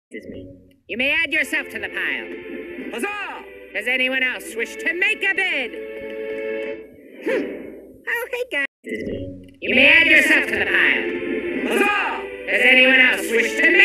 You may add yourself to the pile. Huzzah! Does anyone else wish to make a bid? Oh, hey, guys. You may add yourself to the pile. Huzzah! Does anyone else wish to make